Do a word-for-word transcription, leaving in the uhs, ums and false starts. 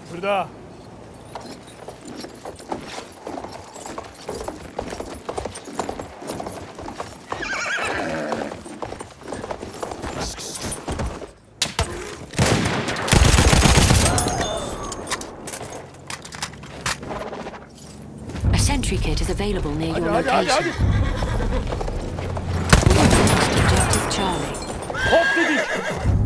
Burada. A sentry kit is available near your Hadi hadi hadi location. hadi. We have lost objective Charlie. Hop dedik.